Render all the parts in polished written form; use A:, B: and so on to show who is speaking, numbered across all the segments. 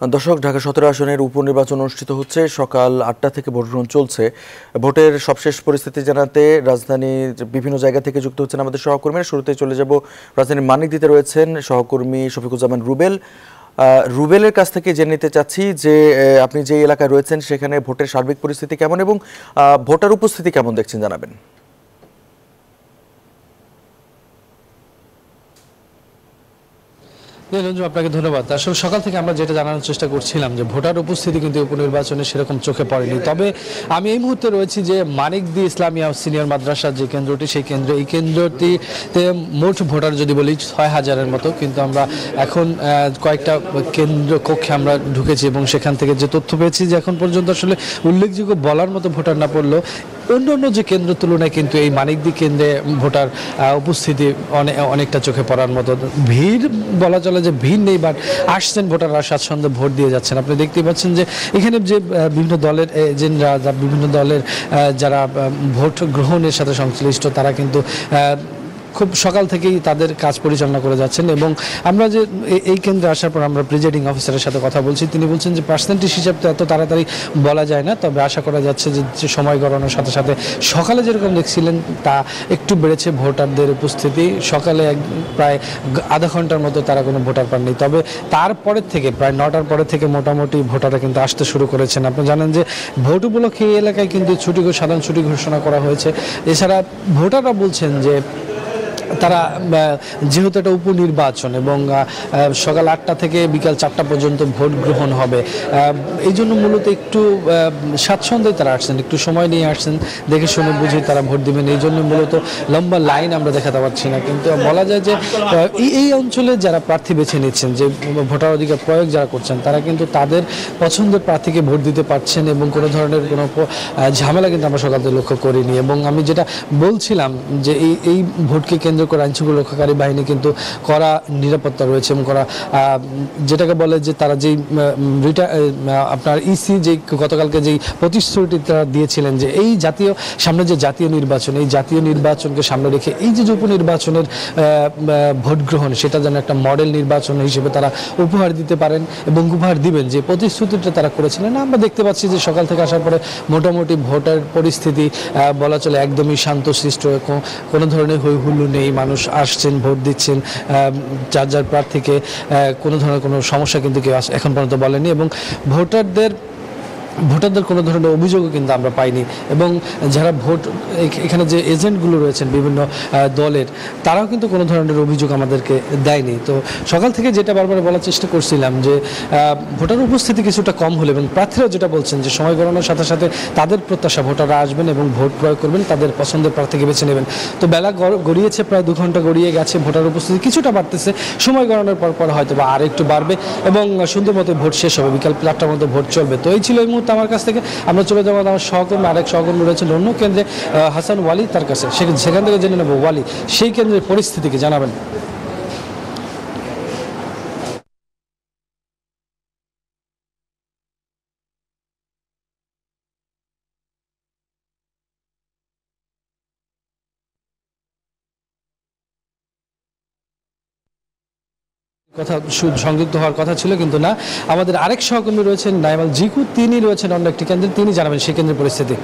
A: দর্শক, ঢাকা 17 আসনের উপনির্বাচন অনুষ্ঠিত হচ্ছে। সকাল 8টা থেকে ভোট গ্রহণ চলছে। ভোটের সবশেষ পরিস্থিতি জানাতে রাজধানীর বিভিন্ন জায়গা থেকে যুক্ত হচ্ছেন আমাদের সহকর্মীরা। শুরুতে চলে যাব রাজধানীর মানিকদিতে রয়েছেন সহকর্মী শফিকুজ্জামান রুবেল। রুবেলের কাছ থেকে জেনে নিতে চাচ্ছি যে আপনি যে এলাকায় রয়েছেন সেখানে ভোটের সার্বিক পরিস্থিতি কেমন এবং ভোটার উপস্থিতি কেমন দেখছেন জানাবেন।
B: আপনাকে ধন্যবাদ। আসলে সকাল থেকে আমরা যেটা জানানোর চেষ্টা করছিলাম যে ভোটার উপস্থিতি কিন্তু উপনির্বাচনে সেরকম চোখে পড়েনি। তবে আমি এই মুহূর্তে রয়েছি যে মানিকদি ইসলামিয়া সিনিয়র মাদ্রাসার যে কেন্দ্রটি, সেই এই কেন্দ্রটিতে মোট ভোটার যদি বলি 6,000-এর মতো, কিন্তু আমরা এখন কয়েকটা কেন্দ্র কক্ষে আমরা ঢুকেছি এবং সেখান থেকে যে তথ্য পেয়েছি যে এখন পর্যন্ত আসলে উল্লেখযোগ্য বলার মতো ভোটার না পড়লেও অন্যান্য যে কেন্দ্র তুলনায় কিন্তু এই মানিকদি কেন্দ্রে ভোটার উপস্থিতি অনেকটা চোখে পড়ার মতো। ভিড় বলা চলে যে ভিড় নেই, বাট আসছেন ভোটাররা, স্বাচ্ছন্দ্যে ভোট দিয়ে যাচ্ছেন। আপনি দেখতে পাচ্ছেন যে এখানে যে বিভিন্ন দলের এজেন্টরা, বিভিন্ন দলের যারা ভোট গ্রহণের সাথে সংশ্লিষ্ট, তারা কিন্তু খুব সকাল থেকেই তাদের কাজ পরিচালনা করে যাচ্ছেন। এবং আমরা যে এই কেন্দ্রে আসার পর আমরা প্রিজাইডিং অফিসারের সাথে কথা বলছি, তিনি বলছেন যে পার্সেন্টেজ হিসাব তো এত তাড়াতাড়ি বলা যায় না, তবে আশা করা যাচ্ছে যে সময় গড়ানোর সাথে সাথে সকালে যেরকম দেখছিলেন তা একটু বেড়েছে ভোটারদের উপস্থিতি। সকালে প্রায় আধা ঘন্টার মতো তারা কোনো ভোটার পাননি, তবে তারপরের থেকে প্রায় 9টার পরে থেকে মোটামুটি ভোটাররা কিন্তু আসতে শুরু করেছেন। আপনি জানেন যে ভোট উপলক্ষে এই এলাকায় কিন্তু সাধারণ ছুটি ঘোষণা করা হয়েছে। এছাড়া ভোটাররা বলছেন যে তারা যেহেতু এটা উপনির্বাচন এবং সকাল 8টা থেকে বিকাল 4টা পর্যন্ত ভোট গ্রহণ হবে, এই জন্য মূলত একটু স্বাচ্ছন্দ্যে তারা আসছেন, একটু সময় নিয়ে আসছেন, দেখে শুনে বুঝে তারা ভোট দেবেন। এই জন্য মূলত লম্বা লাইন আমরা দেখাতে পারছি না। কিন্তু বলা যায় যে এই অঞ্চলে যারা প্রার্থী বেছে নিচ্ছেন, যে ভোটার অধিকার প্রয়োগ যারা করছেন, তারা কিন্তু তাদের পছন্দের প্রার্থীকে ভোট দিতে পারছেন এবং কোনো ধরনের কোনো ঝামেলা কিন্তু আমরা সকাল থেকে লক্ষ্য করিনি। এবং আমি যেটা বলছিলাম যে এই ভোটকে কেন্দ্র করে আইনশৃঙ্খলা রক্ষাকারী বাহিনী কিন্তু কড়া নিরাপত্তা রয়েছে এবং কড়া যেটাকে বলে যে তারা যেই আপনার ইসি যে গতকালকে যেই প্রতিশ্রুতি তারা দিয়েছিলেন যে এই সামনে যে জাতীয় নির্বাচন, এই জাতীয় নির্বাচনকে সামনে রেখে এই যে উপনির্বাচনের ভোট গ্রহণ, সেটা যেন একটা মডেল নির্বাচন হিসেবে তারা উপহার দিতে পারেন এবং উপহার দিবেন, যে প্রতিশ্রুতিটা তারা করেছিলেন। আমরা দেখতে পাচ্ছি যে সকাল থেকে আসার পরে মোটামুটি ভোটার পরিস্থিতি বলা চলে একদমই শান্তশিষ্ট, কোনো ধরনের হৈ হুল্লোড় নেই। মানুষ আসছেন, ভোট দিচ্ছেন, যার প্রার্থীকে কোনো ধরনের কোনো সমস্যা কিন্তু কেউ এখন পর্যন্ত বলেনি এবং ভোটারদের কোনো ধরনের অভিযোগও কিন্তু আমরা পাইনি। এবং যারা এখানে যে এজেন্টগুলো রয়েছেন বিভিন্ন দলের, তারাও কিন্তু কোনো ধরনের অভিযোগ আমাদেরকে দেয়নি। তো সকাল থেকে যেটা বারবার বলার চেষ্টা করছিলাম যে ভোটার উপস্থিতি কিছুটা কম হলে, এবং প্রার্থীরাও যেটা বলছেন যে সময় গড়ানোর সাথে সাথে তাদের প্রত্যাশা ভোটাররা আসবেন এবং ভোট প্রয়োগ করবেন, তাদের পছন্দের প্রার্থীকে বেছে নেবেন। তো বেলা গড়িয়েছে, প্রায় 2 ঘন্টা গড়িয়ে গেছে, ভোটার উপস্থিতি কিছুটা বাড়তেছে, সময় গড়ানোর পর হয়তো বা আর একটু বাড়বে এবং সুন্দর মতো ভোট শেষ হবে, বিকাল 4টার মধ্যে ভোট চলবে। তো এই ছিল এই মুহূর্তে আমার কাছ থেকে। আমরা চলে যাবো আমার সহকর্মী, আরেক সহকর্মী রয়েছেন অন্য কেন্দ্রে, হাসান ওয়ালি, তার কাছে। সেখান থেকে জেনে নেব ওয়ালি সেই কেন্দ্রের পরিস্থিতিকে জানাবেন। কথা সংযুক্ত হওয়ার কথা ছিল, কিন্তু না। আমাদের আরেক সহকর্মী রয়েছেন নাইমাল জিকু, তিনি রয়েছেন অন্য একটি কেন্দ্রে, তিনি জানাবেন সেই কেন্দ্রের পরিস্থিতি।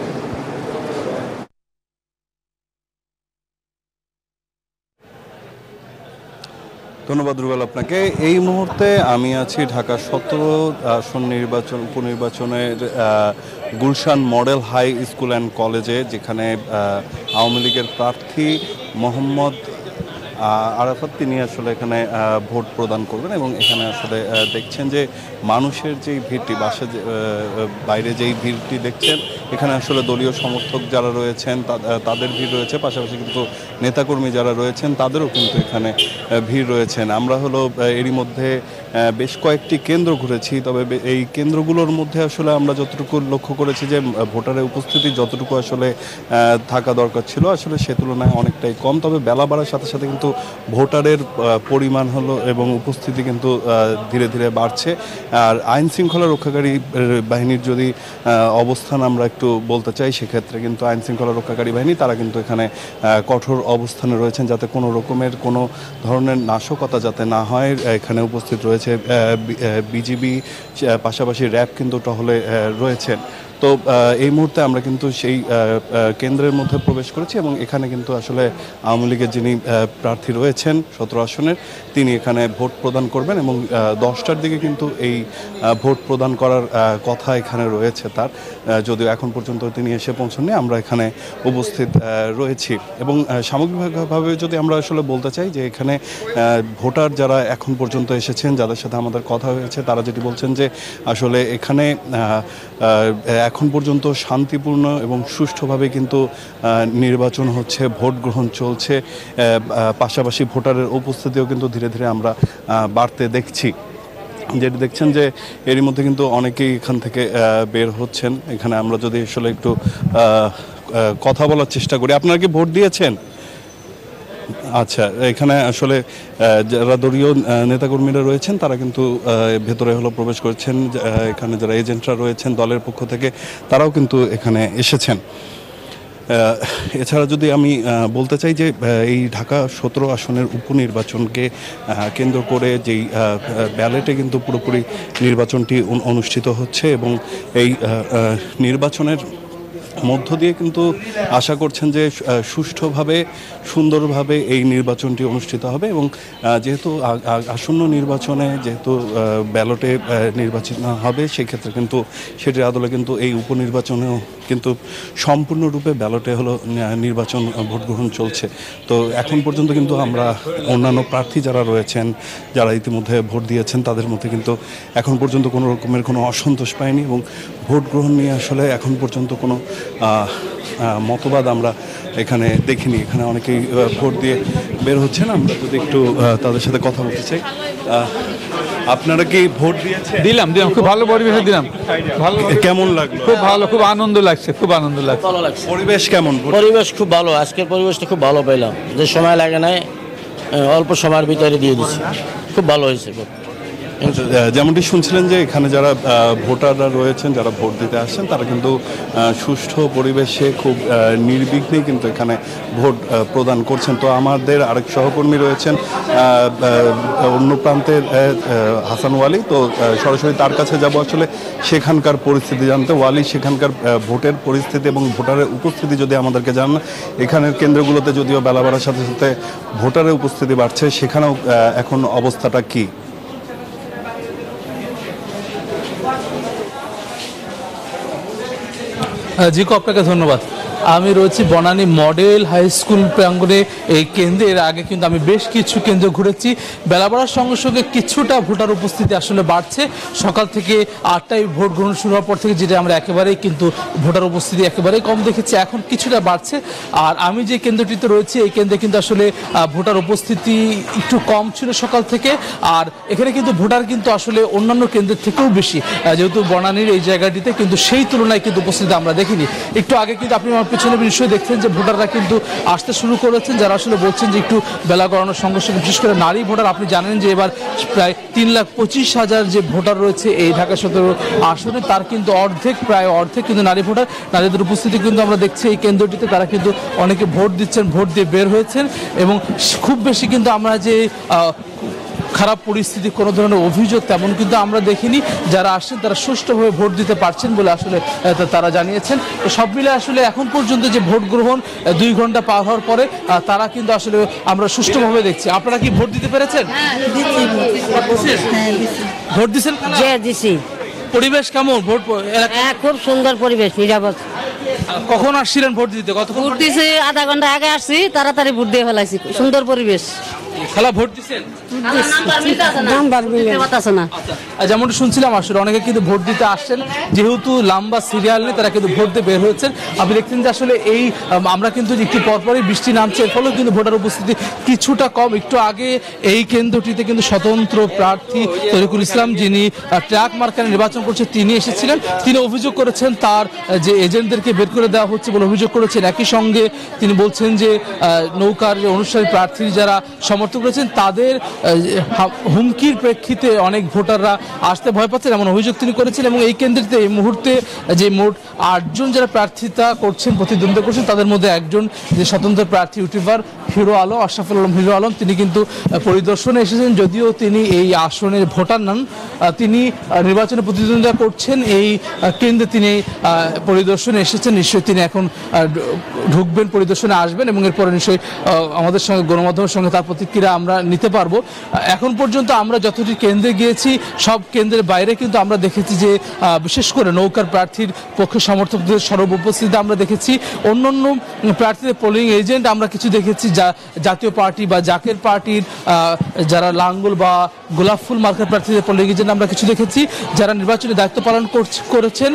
C: ধন্যবাদ রুবেল আপনাকে। এই মুহূর্তে আমি আছি ঢাকা 17 আসন উপনির্বাচনের Gulshan model high school and কলেজে, যেখানে আওয়ামী লীগের প্রার্থী মোহাম্মদ আরাফাত তিনি আসলে এখানে ভোট প্রদান করবেন। এবং এখানে আসলে দেখছেন যে মানুষের যেই ভিড়টি, বাইরে যেই ভিড়টি দেখছেন, এখানে আসলে দলীয় সমর্থক যারা রয়েছেন তাদের ভিড় রয়েছে, পাশাপাশি কিন্তু নেতাকর্মী যারা রয়েছেন তাদেরও কিন্তু এখানে ভিড় রয়েছেন। আমরা এরই মধ্যে বেশ কয়েকটি কেন্দ্র ঘুরেছি, তবে এই কেন্দ্রগুলোর মধ্যে আসলে আমরা যতটুকু লক্ষ্য করেছি যে ভোটারের উপস্থিতি যতটুকু আসলে থাকা দরকার ছিল, আসলে সে তুলনায় অনেকটাই কম। তবে বেলা বাড়ার সাথে সাথে কিন্তু ভোটারের পরিমাণ এবং উপস্থিতি কিন্তু ধীরে ধীরে বাড়ছে। আর আইন শৃঙ্খলা রক্ষাকারী বাহিনীর যদি অবস্থান আমরা একটু বলতে চাই, সেক্ষেত্রে কিন্তু আইন শৃঙ্খলা রক্ষাকারী বাহিনী তারা কিন্তু এখানে কঠোর অবস্থানে রয়েছেন, যাতে কোনো রকমের কোনো ধরনের নাশকতা যাতে না হয়, এখানে উপস্থিত রয়েছে। রয়েছে, বিজিবি, পাশাপাশি র্যাব কিন্তু টহলে রয়েছেন। তো এই মুহূর্তে আমরা কিন্তু সেই কেন্দ্রের মধ্যে প্রবেশ করেছি এবং এখানে কিন্তু আসলে আওয়ামী লীগের যিনি প্রার্থী রয়েছেন 17 আসনের, তিনি এখানে ভোট প্রদান করবেন এবং 10টার দিকে কিন্তু এই ভোট প্রদান করার কথা এখানে রয়েছে তার, যদিও এখন পর্যন্ত তিনি এসে পৌঁছননি। আমরা এখানে উপস্থিত রয়েছি এবং সামগ্রিকভাবে যদি আমরা আসলে বলতে চাই যে এখানে ভোটার যারা এখন পর্যন্ত এসেছেন, যাদের সাথে আমাদের কথা হয়েছে, তারা যেটি বলছেন যে আসলে এখানে এখন পর্যন্ত শান্তিপূর্ণ এবং সুষ্ঠুভাবে কিন্তু নির্বাচন হচ্ছে, ভোট গ্রহণ চলছে, পাশাপাশি ভোটারের উপস্থিতিও কিন্তু ধীরে ধীরে আমরা বাড়তে দেখছি। যেটি দেখছেন যে এরই মধ্যে কিন্তু অনেকেই এখান থেকে বের হচ্ছেন। এখানে আমরা যদি আসলে একটু কথা বলার চেষ্টা করি। আপনারা কি ভোট দিয়েছেন? আচ্ছা, এখানে আসলে যারা দলীয় নেতাকর্মীরা রয়েছেন তারা কিন্তু ভেতরে প্রবেশ করেছেন। এখানে যারা এজেন্টরা রয়েছেন দলের পক্ষ থেকে, তারাও কিন্তু এখানে এসেছেন। এছাড়া যদি আমি বলতে চাই যে এই ঢাকা 17 আসনের উপনির্বাচনকে কেন্দ্র করে যেই ব্যালেটে কিন্তু পুরোপুরি নির্বাচনটি অনুষ্ঠিত হচ্ছে এবং এই নির্বাচনের মধ্য দিয়ে কিন্তু আশা করছেন যে সুষ্ঠুভাবে, সুন্দরভাবে এই নির্বাচনটি অনুষ্ঠিত হবে এবং যেহেতু আসন্ন নির্বাচনে যেহেতু ব্যালটে নির্বাচিত হবে, সেক্ষেত্রে কিন্তু সেটির আদলে কিন্তু এই উপনির্বাচনেও কিন্তু সম্পূর্ণরূপে ব্যালটে নির্বাচন, ভোট গ্রহণ চলছে। তো এখন পর্যন্ত কিন্তু আমরা অন্যান্য প্রার্থী যারা রয়েছেন, যারা ইতিমধ্যে ভোট দিয়েছেন, তাদের মধ্যে কিন্তু এখন পর্যন্ত কোনো রকমের কোনো অসন্তোষ পাইনি এবং ভোট গ্রহণ নিয়ে আসলে এখন পর্যন্ত কোনো মতবাদ আমরা এখানে দেখিনি। এখানে অনেকেই ভোট দিয়ে বের হচ্ছেন। আমরা যদি একটু তাদের সাথে কথা বলতে চাই। আপনারা কি ভোট দিয়েছেন?
D: দিলাম, খুব ভালো পরিবেশে দিলাম। ভালো,
C: কেমন লাগলো?
D: খুব ভালো, খুব আনন্দ লাগছে, খুব আনন্দ লাগছে।
E: ভালো লাগছে।
C: পরিবেশ কেমন?
E: পরিবেশ খুব ভালো, আজকের পরিবেশটা খুব ভালো পেলাম। যে সময় লাগে নাই, অল্প সময়ের ভিতরে দিয়ে দিচ্ছি, খুব ভালো হয়েছে।
C: যেমনটি শুনছিলেন যে এখানে যারা ভোটাররা রয়েছেন, যারা ভোট দিতে আসছেন, তারা কিন্তু সুষ্ঠু পরিবেশে খুব নির্বিঘ্নেই কিন্তু এখানে ভোট প্রদান করছেন। তো আমাদের আরেক সহকর্মী রয়েছেন অন্য প্রান্তের হাসান ওয়ালি, তো সরাসরি তার কাছে যাব আসলে সেখানকার পরিস্থিতি জানতে। ওয়ালি, সেখানকার ভোটের পরিস্থিতি এবং ভোটারের উপস্থিতি যদি আমাদেরকে জানান। এখানের কেন্দ্রগুলোতে যদিও বেলা বাড়ার সাথে সাথে ভোটারের উপস্থিতি বাড়ছে, সেখানেও এখন অবস্থাটা কি?
B: জি, আপনাকে ধন্যবাদ। আমি রয়েছি বনানী মডেল হাই স্কুল প্রাঙ্গণে। এই কেন্দ্রের আগে কিন্তু আমি বেশ কিছু কেন্দ্র ঘুরেছি। বেলা বাড়ার সঙ্গে সঙ্গে কিছুটা ভোটার উপস্থিতি আসলে বাড়ছে। সকাল থেকে 8টায় ভোট গ্রহণ শুরু হওয়ার পর থেকে যেটা আমরা একেবারেই কিন্তু ভোটার উপস্থিতি একেবারেই কম দেখেছি, এখন কিছুটা বাড়ছে। আর আমি যে কেন্দ্রটিতে রয়েছি, এই কেন্দ্রে কিন্তু আসলে ভোটার উপস্থিতি একটু কম ছিল সকাল থেকে। আর এখানে কিন্তু ভোটার কিন্তু আসলে অন্যান্য কেন্দ্রের থেকেও বেশি, যেহেতু বনানীর এই জায়গাটিতে কিন্তু সেই তুলনায় কিন্তু উপস্থিতি আমরা দেখিনি। একটু আগে কিন্তু আপনি পিছনে নিশ্চয়ই দেখছেন যে ভোটাররা কিন্তু আসতে শুরু করেছেন, যারা আসলে বলছেন যে একটু বেলা গড়ানোর সঙ্গে সঙ্গে, বিশেষ করে নারী ভোটার। আপনি জানেন যে এবার প্রায় 3,25,000 যে ভোটার রয়েছে এই ঢাকা 17 আসনে, তার কিন্তু প্রায় অর্ধেক কিন্তু নারী ভোটার। নারীদের উপস্থিতি কিন্তু আমরা দেখছি এই কেন্দ্রটিতে। তারা কিন্তু অনেকে ভোট দিচ্ছেন, ভোট দিয়ে বের হয়েছেন এবং খুব বেশি কিন্তু আমরা যে খারাপ পরিস্থিতি, কোনো ধরনের অভিযোগ তেমন কিন্তু আমরা দেখিনি। যারা আসছেন তারা সুষ্ঠুভাবে ভোট দিতে পারছেন বলে আসলে তারা জানিয়েছেন। তো সব মিলে আসলে এখন পর্যন্ত যে ভোট গ্রহণ 2 ঘন্টা পার হওয়ার পরে তারা কিন্তু আসলে আমরা সুষ্ঠুভাবে দেখছি। আপনারা কি ভোট দিতে পেরেছেন? ভোট দিচ্ছেন? পরিবেশ কেমন? ভোট
F: খুব সুন্দর পরিবেশ, নিরাপদ।
B: কখন আসছিলেন ভোট দিতে?
F: ভোট দিয়েছি আধা ঘন্টা আগে আসছি, তাড়াতাড়ি ভোট দিয়ে ফেলাইছি। সুন্দর পরিবেশ।
B: খালা ভোট দিচ্ছেন?
G: যেমনটা শুনছিলাম আসলে অনেকে কিন্তু ভোট দিতে আসছেন, যেহেতু লম্বা সিরিয়াল নেই তারা কিন্তু ভোট দিয়ে বের হয়েছেন। আপনি দেখছেন যে আসলে এই আমরা কিন্তু একটু পরপরই বৃষ্টি নামছে, এর ফলেও কিন্তু ভোটার উপস্থিতি কিছুটা কম। একটু আগে এই কেন্দ্রটিতে কিন্তু স্বতন্ত্র প্রার্থী তরিকুল ইসলাম, যিনি ট্রাক মার্কারে নির্বাচন করছে, তিনি এসেছিলেন। তিনি অভিযোগ করেছেন তার যে এজেন্টদেরকে বের করে দেওয়া হচ্ছে বলে অভিযোগ করেছেন। একই সঙ্গে তিনি বলছেন যে নৌকার যে অনুসারী প্রার্থী যারা সমর্থক শনাক্ত করেছেন তাদের হুমকির প্রেক্ষিতে অনেক ভোটাররা আসতে ভয় পাচ্ছেন এমন অভিযোগ তিনি করেছেন। এবং এই কেন্দ্রটিতে এই মুহূর্তে যে মোট 8 জন যারা প্রার্থিতা করছেন, প্রতিদ্বন্দ্বিতা করছেন, তাদের মধ্যে একজন যে স্বতন্ত্র প্রার্থী ইউটিউবার হিরো আলম, আশরাফুল আলম হিরো আলম, তিনি কিন্তু পরিদর্শনে এসেছেন। যদিও তিনি এই আসনের ভোটার নন, তিনি নির্বাচনে প্রতিদ্বন্দ্বিতা করছেন এই কেন্দ্রে তিনি পরিদর্শনে এসেছেন। নিশ্চয়ই তিনি এখন ঢুকবেন, পরিদর্শনে আসবেন এবং এরপরে নিশ্চয়ই আমাদের সঙ্গে গণমাধ্যমের সঙ্গে তার প্রতিক্রিয়া আমরা নিতে পারবো। এখন পর্যন্ত আমরা যতটি কেন্দ্রে গিয়েছি সব কেন্দ্রের বাইরে কিন্তু আমরা দেখেছি যে বিশেষ করে নৌকার প্রার্থীর পক্ষে সমর্থকদের সরব উপস্থিতি আমরা দেখেছি। অন্যান্য প্রার্থীদের পোলিং এজেন্ট আমরা কিছু দেখেছি, জাতীয় পার্টি বা জাকের পার্টির যারা লাঙ্গল বা গোলাপ ফুল মার্কার প্রার্থীদের পোলিং এজেন্ট আমরা কিছু দেখেছি। যারা নির্বাচনী দায়িত্ব পালন করেছেন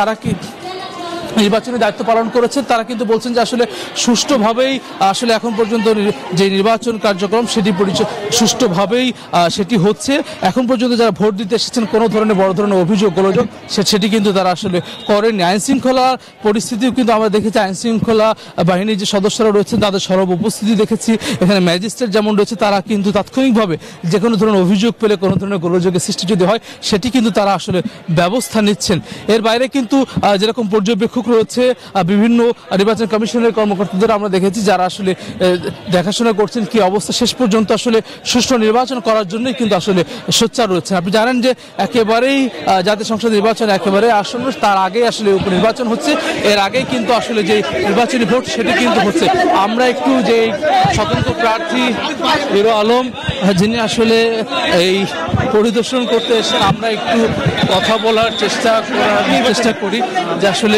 G: তারা কিন্তু বলছেন যে আসলে সুষ্ঠুভাবেই আসলে এখন পর্যন্ত যে নির্বাচন কার্যক্রম সেটি সুষ্ঠুভাবেই সেটি হচ্ছে। এখন পর্যন্ত যারা ভোট দিতে এসেছেন কোনো ধরনের বড় ধরনের অভিযোগ গোলযোগ সেটি কিন্তু তারা আসলে করেননি। আইন শৃঙ্খলা পরিস্থিতিও কিন্তু আমরা দেখেছি, আইন শৃঙ্খলা বাহিনীর যে সদস্যরা রয়েছেন তাদের সরব উপস্থিতি দেখেছি। এখানে ম্যাজিস্ট্রেট যেমন রয়েছে তারা কিন্তু তাৎক্ষণিকভাবে যে কোনো ধরনের অভিযোগ পেলে, কোনো ধরনের গোলযোগের সৃষ্টি যদি হয় সেটি কিন্তু তারা আসলে ব্যবস্থা নিচ্ছেন। এর বাইরে কিন্তু যেরকম পর্যবেক্ষক রয়েছে বিভিন্ন নির্বাচন কমিশনের কর্মকর্তাদের আমরা দেখেছি যারা আসলে দেখাশোনা করছেন কি অবস্থা। শেষ পর্যন্ত আসলে সুষ্ঠু নির্বাচন করার জন্যই কিন্তু আসলে সোচ্চার রয়েছে। আপনি জানেন যে একেবারেই জাতীয় সংসদ নির্বাচন একেবারে আসন্ন, তার আগে আসলে উপনির্বাচন হচ্ছে। এর আগে কিন্তু আসলে যে নির্বাচনী ভোট সেটি কিন্তু হচ্ছে। আমরা একটু যে স্বতন্ত্র প্রার্থী হিরো আলম যিনি আসলে এই পরিদর্শন করতে এসেছেন, আমরা একটু কথা বলার চেষ্টা করি যে আসলে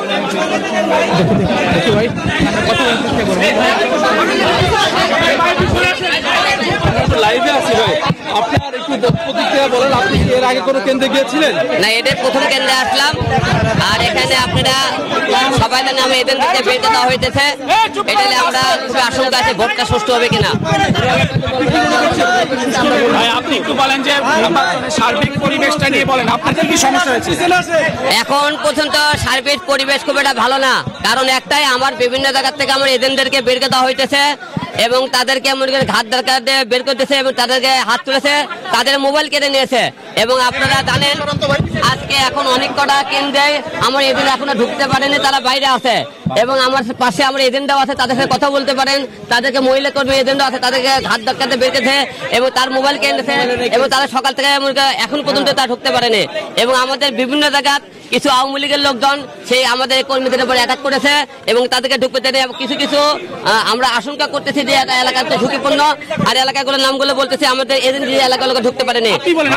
G: দেখি ভাই কথা বলার চেষ্টা করবো। লাইভে আছি ভাই, আপনার একটু প্রতিক্রিয়া বলেন। আপনি এর আগে কোনো কেন্দ্রে গিয়েছিলেন?
H: না, এদের প্রথম কেন্দ্রে আসলাম। আর এখানে আপনারা সবাই জানে আমি এদের দিকে বের দেওয়া হইতেছে। এটা আমরা খুব আশঙ্কা আছে ভোটটা সুষ্ঠু হবে কিনা।
I: আপনি একটু বলেন যে সার্বিক পরিবেশটা নিয়ে বলেন, আপনাদের কি সমস্যা হয়েছে?
H: এখন পর্যন্ত সার্বিক পরিবেশ খুব একটা ভালো না, কারণ একটাই আমার বিভিন্ন জায়গা থেকে আমার এজেন্টদেরকে বের করে দেওয়া হইতেছে এবং তাদেরকে ঘাট দরকার দিয়ে বের করতেছে এবং তাদেরকে হাত তুলেছে, তাদের মোবাইল কেড়ে নিয়েছে। এবং আপনারা জানেন আজকে এখন অনেক কটা কেন্দ্রে আমার এজেন্ট এখনো ঢুকতে পারেনি, তারা বাইরে আছে। এবং আমার পাশে আমার এজেন্টও আছে, তাদের সাথে কথা বলতে পারেন। তাদেরকে মহিলা কর্মী এজেন্টও আছে, তাদেরকে ঘাট ধাক্কাতে বের করেছে এবং তার মোবাইল কেড়েছে এবং তারা সকাল থেকে এখন পর্যন্ত তা ঢুকতে পারেনি। এবং আমাদের বিভিন্ন জায়গা কিছু আওয়ামী লীগের লোকজন সেই আমাদের কর্মীদের উপর অ্যাটাক করেছে এবং তাদেরকে ঢুকতে দেয়নি। কিছু কিছু আমরা আশঙ্কা করতেছি যে এলাকাতে ঝুঁকিপূর্ণ, আর এলাকাগুলোর নামগুলো বলতেছি আমাদের এজেন্ট যে এলাকাগুলো ঢুকতে পারেনি।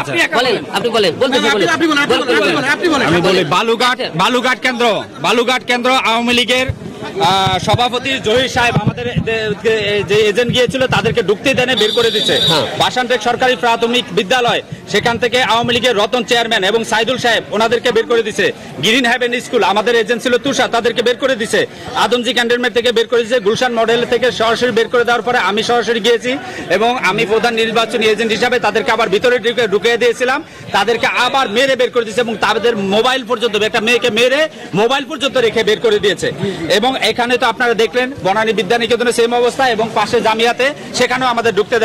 I: আমি বলি বালুঘাট কেন্দ্র আওয়ামী লীগের সভাপতি জহির সাহেব আমাদের যে এজেন্ট গিয়েছিল তাদেরকে ঢুকতে দেনে বের করে দিচ্ছে। বাসানটেক সরকারি প্রাথমিক বিদ্যালয় সেখান থেকে আওয়ামী লীগের রতন চেয়ারম্যান এবং সাইদুল সাহেব ওনাদেরকে বের করে দিছে। গ্রিন হ্যাভেন স্কুল আমাদের এজেন্ট ছিল তুষার, তাদেরকে বের করে দিছে। আদমজি ক্যান্টনমেন্ট থেকে বের করে দিচ্ছে। গুলশান মডেল থেকে সরাসরি বের করে দেওয়ার পরে আমি সরাসরি গিয়েছি এবং আমি প্রধান নির্বাচনী এজেন্ট হিসাবে তাদেরকে আবার ভিতরে ঢুকিয়ে দিয়েছিলাম। তাদেরকে আবার মেরে বের করে দিয়েছে এবং তাদের মোবাইল পর্যন্ত, একটা মেয়েকে মেরে মোবাইল পর্যন্ত রেখে বের করে দিয়েছে। এবং এখানে তো আপনারা দেখলেন বনানী বিদ্যানিকেতনে সেম অবস্থা এবং পাশে জামিয়াতে সেখানেও আমাদের ঢুকতে